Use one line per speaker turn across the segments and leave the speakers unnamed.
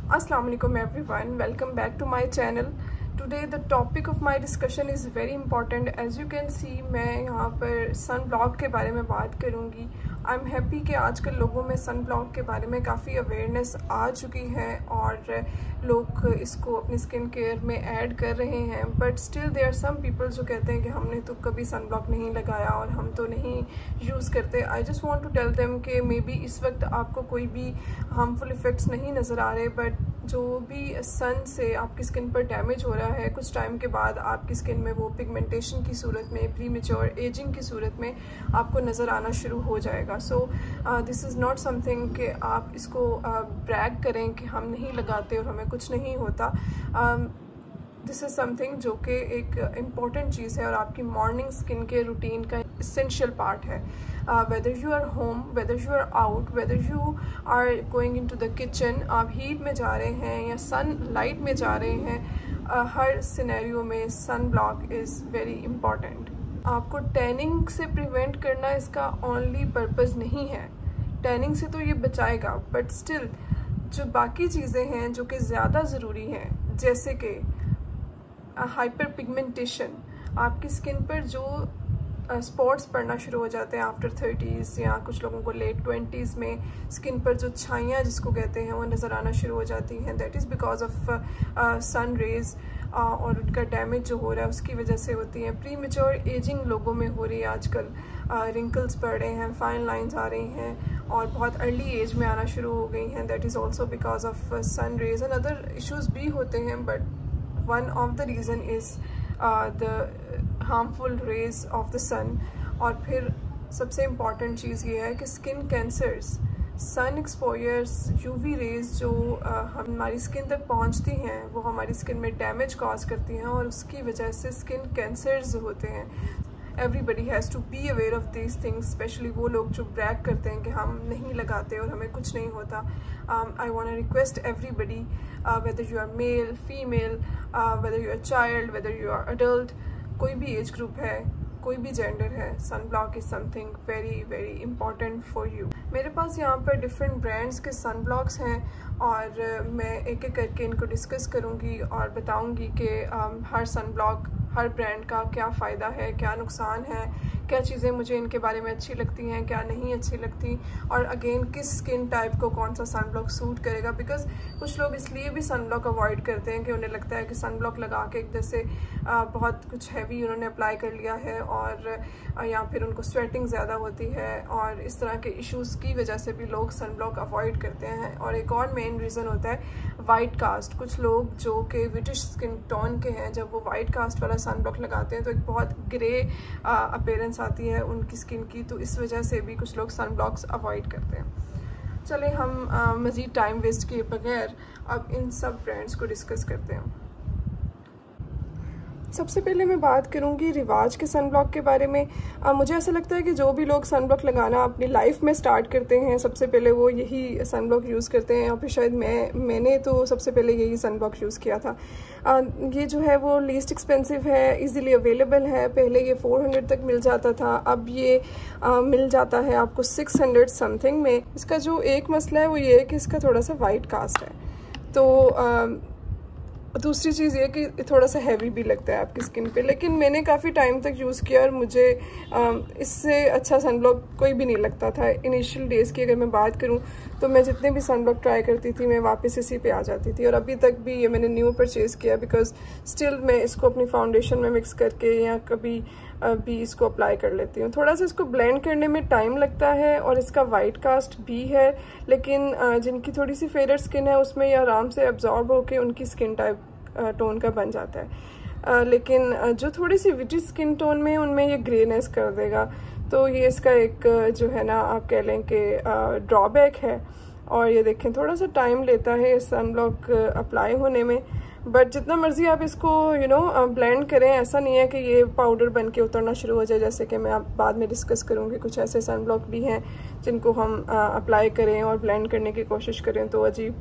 Assalamualaikum everyone, welcome back to my channel. Today the topic of my discussion is very important. As you can see, मैं यहाँ पर sun block के बारे में बात करूँगी. आई एम हैप्पी कि आजकल लोगों में सन ब्लॉक के बारे में काफ़ी अवेयरनेस आ चुकी है और लोग इसको अपनी स्किन केयर में ऐड कर रहे हैं. But still there are some people जो कहते हैं कि हमने तो कभी सन ब्लॉक नहीं लगाया और हम तो नहीं यूज़ करते. I just want to tell them कि मे बी इस वक्त आपको कोई भी हार्मफुल इफ़ेक्ट्स नहीं नज़र आ रहे, बट जो भी सन से आपकी स्किन पर डैमेज हो रहा है कुछ टाइम के बाद आपकी स्किन में वो पिगमेंटेशन की सूरत में, प्रीमेच्योर एजिंग की सूरत में आपको नज़र आना शुरू हो जाएगा. So this is not something कि आप इसको ब्रैग करें कि हम नहीं लगाते और हमें कुछ नहीं होता. दिस इज़ समथिंग जो कि एक इम्पॉर्टेंट चीज़ है और आपकी मॉर्निंग स्किन केयर रूटीन का एसेंशियल पार्ट है. Whether you are home, whether you are out, whether you are going into the kitchen, आप हीट में जा रहे हैं या सन लाइट में जा रहे हैं, हर सिनेरियो में sun block is very important. आपको टैनिंग से प्रिवेंट करना इसका ओनली पर्पज़ नहीं है. टैनिंग से तो ये बचाएगा, बट स्टिल जो बाकी चीज़ें हैं जो कि ज़्यादा ज़रूरी हैं, जैसे कि हाइपर पिगमेंटेशन, आपकी स्किन पर जो स्पॉट्स पड़ना शुरू हो जाते हैं आफ्टर 30s या कुछ लोगों को लेट 20s में स्किन पर जो छाइयाँ जिसको कहते हैं वो नज़र आना शुरू हो जाती हैं. That is because of sun rays और उनका डैमेज जो हो रहा है उसकी वजह से होती है. प्रीमेच्योर एजिंग लोगों में हो रही है आजकल. रिंकल्स पड़ रहे हैं, फाइन लाइंस आ रही हैं और बहुत अर्ली एज में आना शुरू हो गई हैं. That is also because of sun rays and other issues भी होते हैं, but one of the reason is the harmful rays of the sun. और फिर सबसे इम्पॉर्टेंट चीज़ ये है कि skin cancers, sun exposures, UV rays जो हमारी स्किन तक पहुंचती हैं वो हमारी स्किन में डैमेज कॉज करती हैं और उसकी वजह से स्किन कैंसर्स होते हैं. Everybody has to be aware of these things, specially वो लोग जो ब्रैग करते हैं कि हम नहीं लगाते और हमें कुछ नहीं होता. I want to request everybody, whether you are male, female, whether you are child, whether you are adult, कोई भी एज ग्रुप है, कोई भी जेंडर है, sun block is something very very important for you. मेरे पास यहाँ पर डिफरेंट ब्रांड्स के सन ब्लॉक्स हैं और मैं एक एक करके इनको डिस्कस करूँगी और बताऊँगी कि हर सन ब्लॉक, हर ब्रांड का क्या फ़ायदा है, क्या नुकसान है, क्या चीज़ें मुझे इनके बारे में अच्छी लगती हैं, क्या नहीं अच्छी लगती, और अगेन किस स्किन टाइप को कौन सा सन ब्लॉक सूट करेगा. बिकॉज कुछ लोग इसलिए भी सन ब्लॉक अवॉइड करते हैं कि उन्हें लगता है कि सन ब्लॉक लगा के एक जैसे बहुत कुछ हैवी उन्होंने अप्लाई कर लिया है और या फिर उनको स्वेटिंग ज़्यादा होती है और इस तरह के इश्यूज़ की वजह से भी लोग सन ब्लॉक अवॉइड करते हैं. और एक और मेन रीज़न होता है वाइट कास्ट. कुछ लोग जो कि ब्रिटिश स्किन टोन के हैं, जब वो वाइट कास्ट वाला सन ब्लॉक लगाते हैं तो एक बहुत ग्रे अपीयरेंस आती है उनकी स्किन की, तो इस वजह से भी कुछ लोग सन ब्लॉक्स अवॉइड करते हैं. चलें हम मज़ीद टाइम वेस्ट किए बगैर अब इन सब ब्रांड्स को डिस्कस करते हैं. सबसे पहले मैं बात करूंगी रिवाज के सन ब्लॉक के बारे में. मुझे ऐसा लगता है कि जो भी लोग सन ब्लॉक लगाना अपनी लाइफ में स्टार्ट करते हैं सबसे पहले वो यही सन ब्लॉक यूज़ करते हैं, या फिर शायद मैंने तो सबसे पहले यही सन ब्लॉक यूज़ किया था. ये जो है वो लीस्ट एक्सपेंसिव है, इजीली अवेलेबल है. पहले ये 400 तक मिल जाता था, अब ये मिल जाता है आपको 600 समथिंग में. इसका जो एक मसला है वो ये है कि इसका थोड़ा सा वाइट कास्ट है, तो दूसरी चीज़ ये कि थोड़ा सा हैवी भी लगता है आपकी स्किन पे. लेकिन मैंने काफ़ी टाइम तक यूज़ किया और मुझे इससे अच्छा सन ब्लॉक कोई भी नहीं लगता था. इनिशियल डेज़ की अगर मैं बात करूं तो मैं जितने भी सन ब्लॉक ट्राई करती थी मैं वापस इसी पे आ जाती थी, और अभी तक भी ये मैंने न्यू परचेज़ किया बिकॉज स्टिल मैं इसको अपनी फाउंडेशन में मिक्स करके या कभी भी इसको अप्लाई कर लेती हूँ. थोड़ा सा इसको ब्लेंड करने में टाइम लगता है और इसका वाइट कास्ट भी है, लेकिन जिनकी थोड़ी सी फेयर स्किन है उसमें ये आराम से एब्जॉर्ब होकर उनकी स्किन टाइप टोन का बन जाता है. लेकिन जो थोड़ी सी विटी स्किन टोन में उनमें ये ग्रेनेस कर देगा, तो ये इसका एक जो है ना आप कह लें कि ड्रॉबैक है. और ये देखें थोड़ा सा टाइम लेता है सन ब्लॉक अप्लाई होने में, बट जितना मर्जी आप इसको ब्लेंड करें, ऐसा नहीं है कि ये पाउडर बन के उतरना शुरू हो जाए. जैसे कि मैं आप बाद में डिस्कस करूँगी, कुछ ऐसे सन ब्लॉक भी हैं जिनको हम अप्लाई करें और ब्लेंड करने की कोशिश करें तो अजीब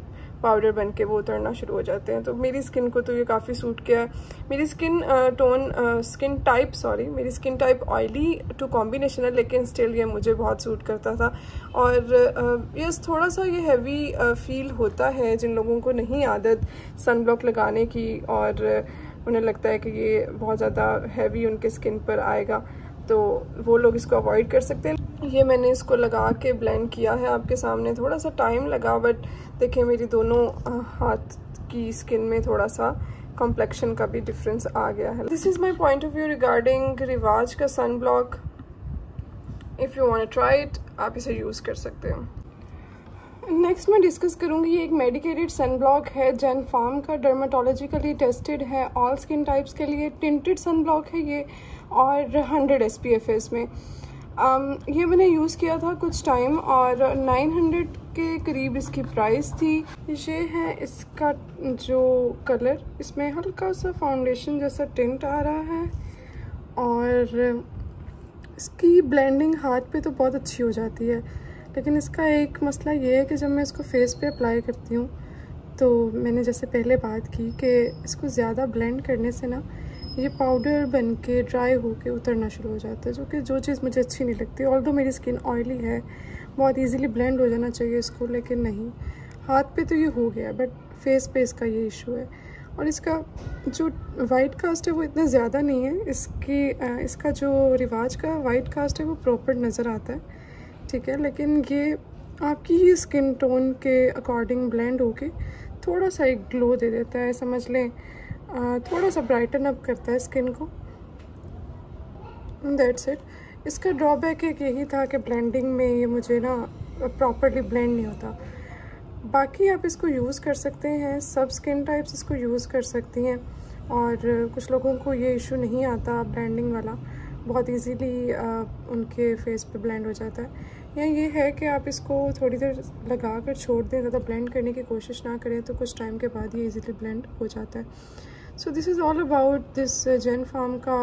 पाउडर बन के वो उतरना शुरू हो जाते हैं। तो मेरी स्किन को तो ये काफ़ी सूट किया है। मेरी skin type oily to combination है, लेकिन स्टिल ये मुझे बहुत सूट करता था। और यस, थोड़ा सा ये हैवी फील होता है जिन लोगों को नहीं आदत सन ब्लॉक लगाने की और उन्हें लगता है कि ये बहुत ज़्यादा हैवी उनके स्किन पर आएगा, तो वो लोग इसको अवॉइड कर सकते हैं। ये मैंने इसको लगा के ब्लेंड किया है आपके सामने। थोड़ा सा टाइम लगा, बट देखिए मेरी दोनों हाथ की स्किन में थोड़ा सा कॉम्प्लेक्शन का भी डिफरेंस आ गया है। This is my point of view regarding रिवाज का sun block. If you want to try it, आप इसे यूज़ कर सकते हो। नेक्स्ट मैं डिस्कस करूँगी, ये एक मेडिकेटेड सन ब्लॉक है, जैन फार्म का, डर्माटोलॉजिकली टेस्टेड है, ऑल स्किन टाइप्स के लिए टिंटेड सन ब्लॉक है ये, और 100 SPF है इसमें। ये मैंने यूज़ किया था कुछ टाइम और 900 के करीब इसकी प्राइस थी। ये है इसका जो कलर, इसमें हल्का सा फाउंडेशन जैसा टिंट आ रहा है और इसकी ब्लेंडिंग हाथ पे तो बहुत अच्छी हो जाती है, लेकिन इसका एक मसला ये है कि जब मैं इसको फेस पे अप्लाई करती हूँ तो मैंने जैसे पहले बात की कि इसको ज़्यादा ब्लेंड करने से ना ये पाउडर बन के ड्राई होके उतरना शुरू हो जाता है, जो चीज़ मुझे अच्छी नहीं लगती। ऑल्दो मेरी स्किन ऑयली है, बहुत इजीली ब्लेंड हो जाना चाहिए इसको, लेकिन नहीं, हाथ पे तो ये हो गया, बट फेस पे इसका ये इशू है। और इसका जो वाइट कास्ट है वो इतना ज़्यादा नहीं है, इसका जो रिवाज का वाइट कास्ट है वो प्रॉपर नज़र आता है, ठीक है, लेकिन ये आपकी ही स्किन टोन के अकॉर्डिंग ब्लेंड होके थोड़ा सा एक ग्लो दे देता है, समझ लें, थोड़ा सा ब्राइटन अप करता है स्किन को। That's it. इसका ड्रॉबैक एक यही था कि ब्लेंडिंग में ये मुझे ना प्रॉपरली ब्लेंड नहीं होता। बाकी आप इसको यूज़ कर सकते हैं, सब स्किन टाइप्स इसको यूज़ कर सकती हैं, और कुछ लोगों को ये इशू नहीं आता ब्लेंडिंग वाला, बहुत इजीली उनके फेस पे ब्लेंड हो जाता है। या ये है कि आप इसको थोड़ी देर लगा कर छोड़ दें, ज़्यादा ब्लेंड करने की कोशिश ना करें, तो कुछ टाइम के बाद ये इजीली ब्लेंड हो जाता है। So this is all about this जैन फार्म का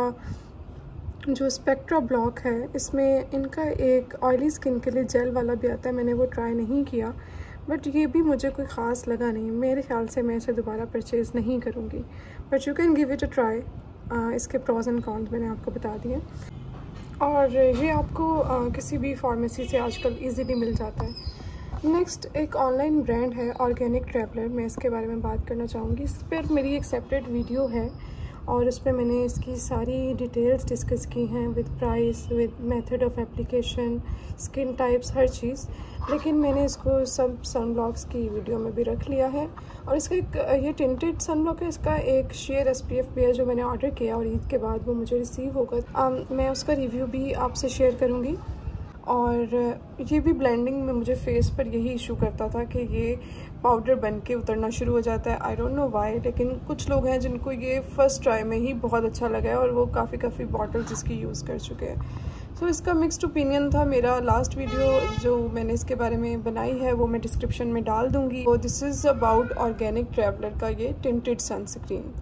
जो स्पेक्ट्रा ब्लॉक है। इसमें इनका एक ऑयली स्किन के लिए जेल वाला भी आता है, मैंने वो ट्राई नहीं किया, बट ये भी मुझे कोई ख़ास लगा नहीं। मेरे ख्याल से मैं इसे दोबारा परचेज़ नहीं करूँगी, but you can give it a try. इसके प्रॉज एंड कॉन्स मैंने आपको बता दिए, और ये आपको किसी भी फार्मेसी से आजकल इजीली मिल जाता है। नेक्स्ट एक ऑनलाइन ब्रांड है ऑर्गेनिक ट्रैवलर, मैं इसके बारे में बात करना चाहूँगी। इस पर मेरी एक सेपरेट वीडियो है और उस पर मैंने इसकी सारी डिटेल्स डिस्कस की हैं, with price, with method of application, skin types, हर चीज़, लेकिन मैंने इसको सब सन ब्लॉक्स की वीडियो में भी रख लिया है। और इसका एक ये टिंटेड सन ब्लॉक है, इसका एक शेयर SPF भी है जो मैंने ऑर्डर किया और ईद के बाद वो मुझे रिसीव होगा। मैं उसका रिव्यू भी आपसे शेयर करूँगी। और ये भी ब्लेंडिंग में मुझे फेस पर यही इशू करता था कि ये पाउडर बन के उतरना शुरू हो जाता है, आई डोंट नो वाई, लेकिन कुछ लोग हैं जिनको ये फर्स्ट ट्राई में ही बहुत अच्छा लगा है और वो काफ़ी बॉटल्स इसकी यूज़ कर चुके हैं। सो इसका मिक्स्ड ओपिनियन था। मेरा लास्ट वीडियो जो मैंने इसके बारे में बनाई है वो मैं डिस्क्रिप्शन में डाल दूँगी। तो this is about organic traveller का ये टिंटेड सनस्क्रीन।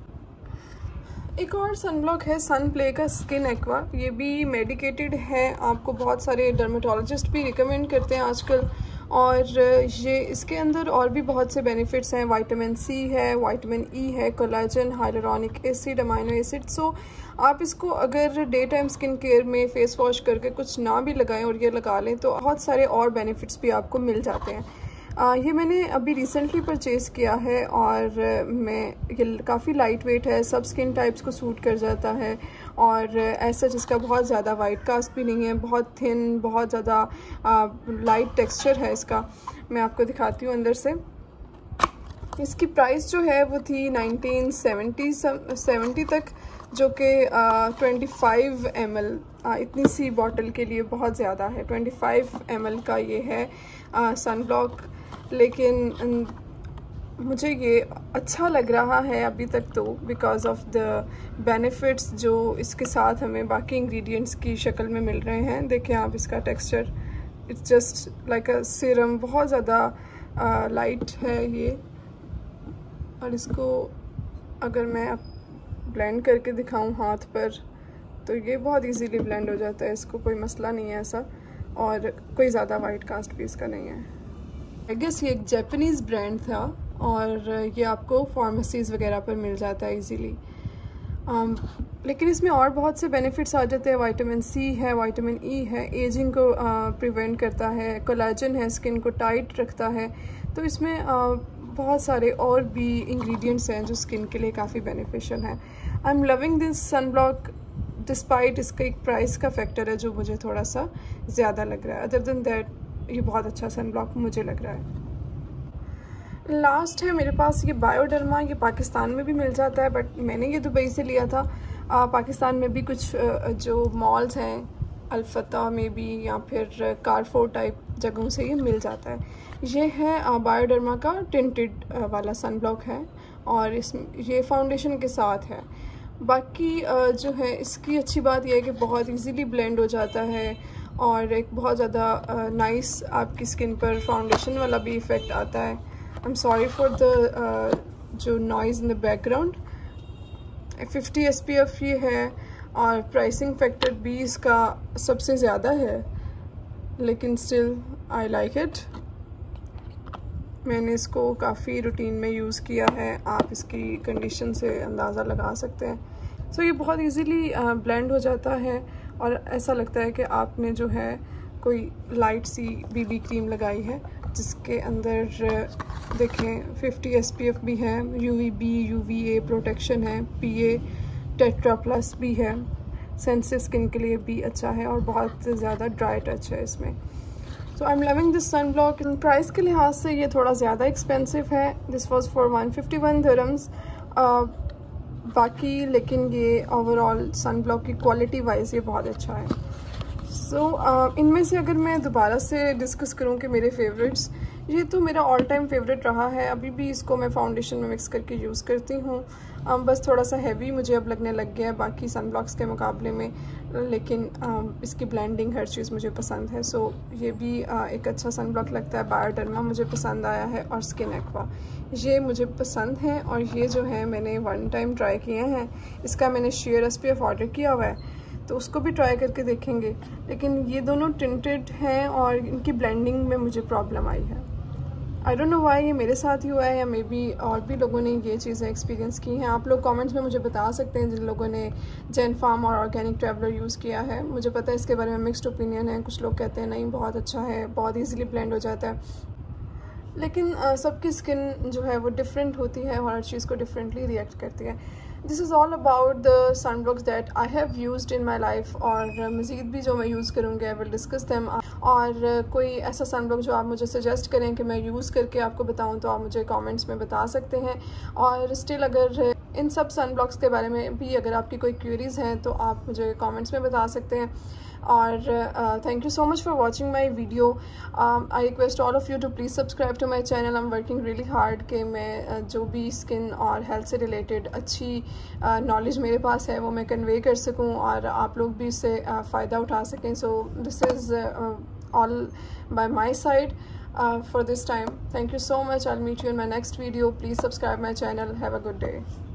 एक और सन ब्लॉक है सन प्ले का स्किन एक्वा, ये भी मेडिकेटेड है, आपको बहुत सारे डर्मेटोलॉजिस्ट भी रिकमेंड करते हैं आजकल। और ये इसके अंदर और भी बहुत से बेनिफिट्स हैं, विटामिन C है, विटामिन E है, collagen, hyaluronic acid, amino acid. So आप इसको अगर डे टाइम स्किन केयर में फेस वॉश करके कुछ ना भी लगाएं और ये लगा लें तो बहुत सारे और बेनिफिट्स भी आपको मिल जाते हैं। ये मैंने अभी रिसेंटली परचेज़ किया है और ये काफ़ी लाइट वेट है, सब स्किन टाइप्स को सूट कर जाता है, और ऐसा जिसका बहुत ज़्यादा वाइट कास्ट भी नहीं है, बहुत थिन, बहुत ज़्यादा लाइट टेक्सचर है इसका। मैं आपको दिखाती हूँ अंदर से। इसकी प्राइस जो है वो थी 1970 तक, जो कि 25 ml इतनी सी बॉटल के लिए बहुत ज़्यादा है। 25 ml का ये है सन ब्लॉक, लेकिन मुझे ये अच्छा लग रहा है अभी तक तो बिकॉज ऑफ द बेनिफिट्स जो इसके साथ हमें बाकी इंग्रेडिएंट्स की शक्ल में मिल रहे हैं। देखें आप इसका texture, it's just like a serum, बहुत ज़्यादा लाइट है ये। और इसको अगर मैं अब ब्लेंड करके दिखाऊं हाथ पर तो ये बहुत इजीली ब्लेंड हो जाता है, इसको कोई मसला नहीं है ऐसा, और कोई ज़्यादा वाइट कास्ट भी इसका नहीं है। आई गेस ये एक जापानीज़ ब्रांड था और ये आपको फार्मेसीज़ वगैरह पर मिल जाता है इजीली। लेकिन इसमें और बहुत से बेनिफिट्स आ जाते हैं। विटामिन सी है, विटामिन ई है, एजिंग को प्रिवेंट करता है, कोलेजन है, स्किन को टाइट रखता है। तो इसमें बहुत सारे और भी इंग्रेडिएंट्स हैं जो स्किन के लिए काफ़ी बेनिफिशियल हैं। I am loving this sun block despite इसका एक प्राइस का फैक्टर है जो मुझे थोड़ा सा ज़्यादा लग रहा है। अदर देन दैट ये बहुत अच्छा सन ब्लॉक मुझे लग रहा है। लास्ट है मेरे पास ये बायोडर्मा। ये पाकिस्तान में भी मिल जाता है बट मैंने ये दुबई से लिया था। पाकिस्तान में भी कुछ जो मॉल्स हैं अल्फता में भी या फिर कारफोर टाइप जगहों से ये मिल जाता है। ये है बायोडर्मा का टिंटेड वाला सन ब्लॉक है और ये फाउंडेशन के साथ है। बाकी जो है इसकी अच्छी बात यह है कि बहुत इजीली ब्लेंड हो जाता है और एक बहुत ज़्यादा नाइस आपकी स्किन पर फाउंडेशन वाला भी इफ़ेक्ट आता है। I am sorry for the जो noise in the background. 50 SPF ये है और प्राइसिंग फैक्टर भी इसका सबसे ज़्यादा है, लेकिन स्टिल आई लाइक इट। मैंने इसको काफ़ी रूटीन में यूज़ किया है, आप इसकी कंडीशन से अंदाज़ा लगा सकते हैं। सो ये बहुत इजीली ब्लेंड हो जाता है और ऐसा लगता है कि आपने जो है कोई लाइट सी BB क्रीम लगाई है जिसके अंदर देखें 50 SPF भी है, UVB UVA प्रोटेक्शन है, PA टेट्रा प्लस भी है, सेंसिटिव स्किन के लिए भी अच्छा है और बहुत ज़्यादा ड्राई टच है इसमें। So I am loving this sun block. Price के लिहाज से ये थोड़ा ज़्यादा एक्सपेंसिव है। This was for 151 dirhams. बाकी लेकिन ये ओवरऑल सन ब्लॉक की क्वालिटी वाइज ये बहुत अच्छा है। इनमें से अगर मैं दोबारा से डिस्कस करूं कि मेरे फेवरेट्स, ये तो मेरा ऑल टाइम फेवरेट रहा है। अभी भी इसको मैं फाउंडेशन में मिक्स करके यूज़ करती हूँ। बस थोड़ा सा हैवी मुझे अब लगने लग गया है बाकी सन ब्लॉक्स के मुकाबले में, लेकिन इसकी ब्लेंडिंग हर चीज़ मुझे पसंद है। सो ये भी एक अच्छा सन ब्लॉक लगता है। बायोडर्मा मुझे पसंद आया है और स्किन एक्वा ये मुझे पसंद है। और ये जो है मैंने 1 टाइम ट्राई किए हैं। इसका मैंने शेयर SPF ऑर्डर किया हुआ है तो उसको भी ट्राई करके देखेंगे। लेकिन ये दोनों टिंटेड हैं और इनकी ब्लेंडिंग में मुझे प्रॉब्लम आई है। आई डोंट नो व्हाई ये मेरे साथ ही हुआ है या मे बी और भी लोगों ने ये चीज़ें एक्सपीरियंस की हैं। आप लोग कमेंट्स में मुझे बता सकते हैं जिन लोगों ने जेन फार्म और ऑर्गेनिक ट्रैवलर यूज़ किया है। मुझे पता है इसके बारे में मिक्स्ड ओपिनियन है। कुछ लोग कहते हैं नहीं बहुत अच्छा है, बहुत ईजीली ब्लेंड हो जाता है, लेकिन सबकी स्किन जो है वो डिफरेंट होती है और हर चीज़ को डिफरेंटली रिएक्ट करती है। This is all about the sun blocks that I have used in my life और मज़ीद भी जो मैं यूज़ करूँगी आई विल डिस्कस दैम। और कोई ऐसा सन ब्लॉक जो आप मुझे सजेस्ट करें कि मैं यूज़ करके आपको बताऊँ तो आप मुझे कमेंट्स में बता सकते हैं। और स्टिल अगर इन सब सन ब्लॉक्स के बारे में भी अगर आपकी कोई क्वेरीज़ हैं तो आप मुझे कमेंट्स में बता सकते हैं। और thank you so much for watching my video. I request all of you to please subscribe to my channel. I'm working really hard कि मैं जो भी स्किन और हेल्थ से रिलेटेड अच्छी नॉलेज मेरे पास है वो मैं कन्वे कर सकूं और आप लोग भी इससे फ़ायदा उठा सकें। So this is all by my side for this time. Thank you so much. I'll meet you in my next video. Please subscribe my channel. Have a good day.